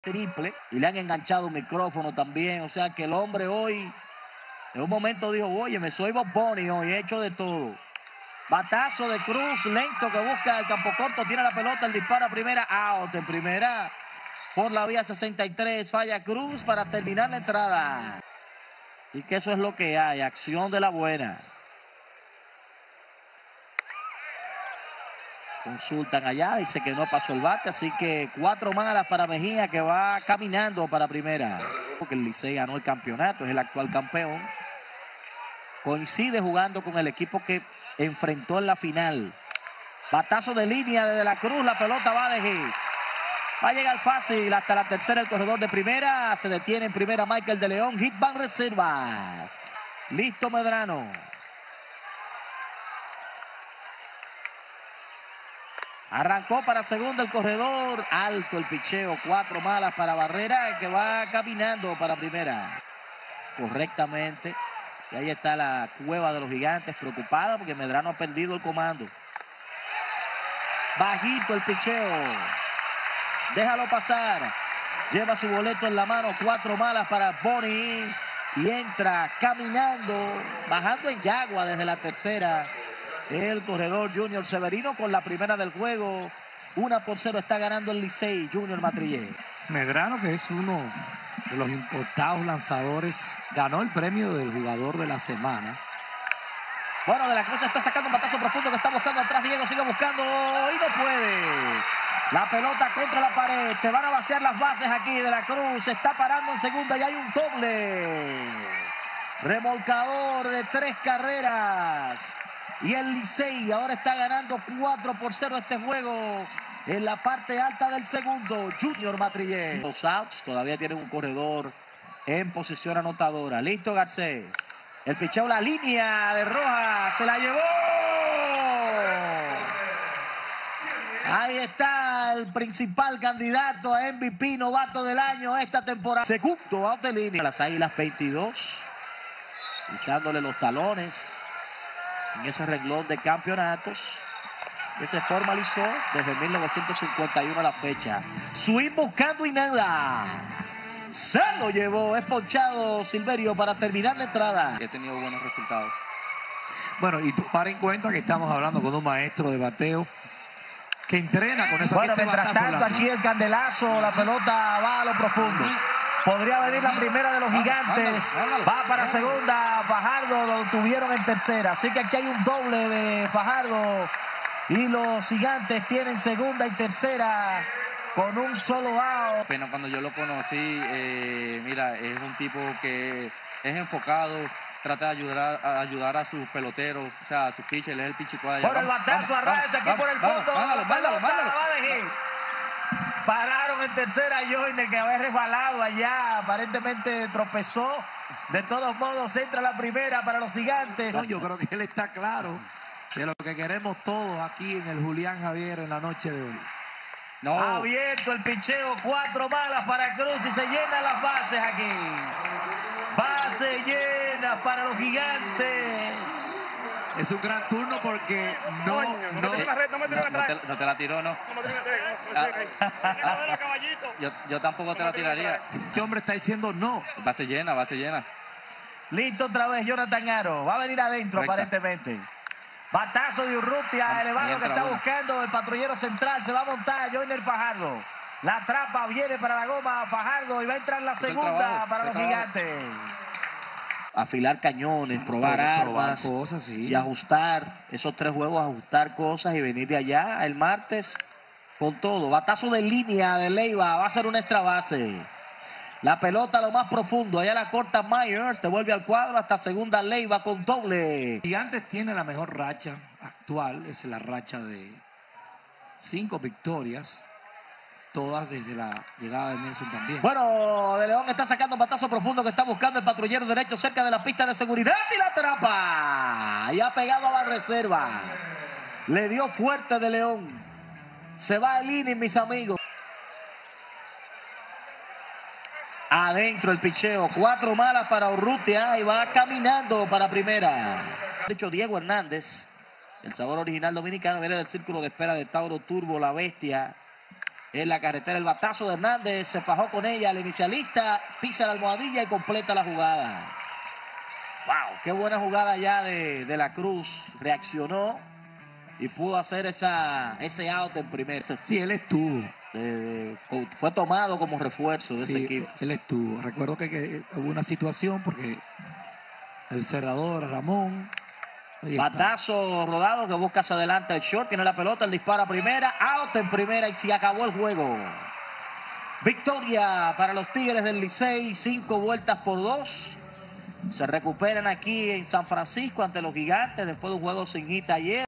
triple y le han enganchado un micrófono también. O sea que el hombre hoy, en un momento dijo, oye, me soy Bob Bunny hoy, he hecho de todo. Batazo de Cruz, lento que busca el campo corto, tiene la pelota, el disparo a primera, out en primera. Por la vía 63, falla Cruz para terminar la entrada. Y que eso es lo que hay, acción de la buena. Consultan allá, dice que no pasó el bate, así que 4 malas para Mejía, que va caminando para primera. Porque el Licey ganó el campeonato, es el actual campeón. Coincide jugando con el equipo que enfrentó en la final. Batazo de línea desde la Cruz, la pelota va de hit. Va a llegar fácil hasta la tercera el corredor de primera. Se detiene en primera Michael de León. Hit van reservas. Listo Medrano. Arrancó para segunda el corredor. Alto el picheo. 4 malas para Barrera, que va caminando para primera. Correctamente. Y ahí está la cueva de los gigantes, preocupada porque Medrano ha perdido el comando. Bajito el picheo. Déjalo pasar. Lleva su boleto en la mano. 4 malas para Bunny. Y entra caminando, bajando en yagua desde la tercera. El corredor Junior Severino con la primera del juego. 1-0 está ganando el Licey, Junior Matrillé. Medrano, que es uno de los importados lanzadores, ganó el premio del jugador de la semana. Bueno, de la Cruz está sacando un batazo profundo que está buscando atrás. Diego sigue buscando y no puede. La pelota contra la pared. Se van a vaciar las bases aquí de la Cruz. Se está parando en segunda y hay un doble. Remolcador de 3 carreras. Y el Licey ahora está ganando 4-0 este juego. En la parte alta del segundo, Junior Matrillé. Los outs todavía tienen un corredor en posición anotadora. Listo Garcés. El picheo, la línea de Rojas. Se la llevó. Ahí está el principal candidato a MVP novato del año esta temporada. Segundo out de línea. Las Águilas 22. Pisándole los talones en ese renglón de campeonatos que se formalizó desde 1951 a la fecha. Swing buscando y nada. Se lo llevó. Es ponchado Silverio para terminar la entrada. He tenido buenos resultados. Bueno, y tomar en cuenta que estamos hablando con un maestro de bateo que entrena con esa. Bueno, mientras tanto, aquí el candelazo, la pelota va a lo profundo. Podría venir la primera de los gigantes. Va para segunda. Fajardo lo tuvieron en tercera. Así que aquí hay un doble de Fajardo. Y los gigantes tienen segunda y tercera con un solo out. Pero cuando yo lo conocí, mira, es un tipo que es enfocado. Trata de ayudar a sus peloteros, o sea, a sus pitchers, es el pitcher allá. Por el batazo, Arraez aquí por el fondo. Mándalo. Pararon en tercera Joyner, que había resbalado allá. Aparentemente tropezó. De todos modos, entra la primera para los gigantes. No, yo creo que él está claro de lo que queremos todos aquí en el Julián Javier en la noche de hoy. No. Abierto el picheo, 4 malas para Cruz y se llenan las bases aquí. Base llena para los gigantes. Es un gran turno porque No te la tiró, ¿no? Yo tampoco te la tiraría. Este hombre está diciendo no. Base llena. Listo otra vez Jonathan Aro. Va a venir adentro aparentemente. Batazo de Urrutia, elevado que está buscando el patrullero central. Se va a montar Joyner Fajardo. La trapa viene para la goma Fajardo y va a entrar la segunda para los gigantes. Afilar cañones, probar armas cosas, sí. Y ajustar esos 3 juegos, ajustar cosas y venir de allá el martes con todo. Batazo de línea de Leiva, va a ser una extra base. La pelota a lo más profundo, allá la corta Myers, devuelve al cuadro hasta segunda Leiva con doble. Gigantes tiene la mejor racha actual, es la racha de 5 victorias. Todas desde la llegada de Nelson también. Bueno, De León está sacando un batazo profundo que está buscando el patrullero derecho cerca de la pista de seguridad y la atrapa. Y ha pegado a la reserva. Le dio fuerte De León. Se va el inning, mis amigos. Adentro el picheo. 4 malas para Urrutia y va caminando para primera. De hecho, Diego Hernández, el sabor original dominicano, viene del círculo de espera de Tauro Turbo, la bestia. en la carretera. El batazo de Hernández se fajó con ella. El inicialista pisa la almohadilla y completa la jugada. ¡Wow! Qué buena jugada ya de la Cruz. Reaccionó y pudo hacer ese out en primera. Sí, él estuvo. Fue tomado como refuerzo de ese equipo. Él estuvo. Recuerdo que hubo una situación porque el cerrador Ramón. Batazo rodado que busca hacia adelante el short. Tiene la pelota, el dispara a primera. Out en primera y se acabó el juego. Victoria para los Tigres del Licey. 5-2. Se recuperan aquí en San Francisco ante los Gigantes después de un juego sin hit ayer.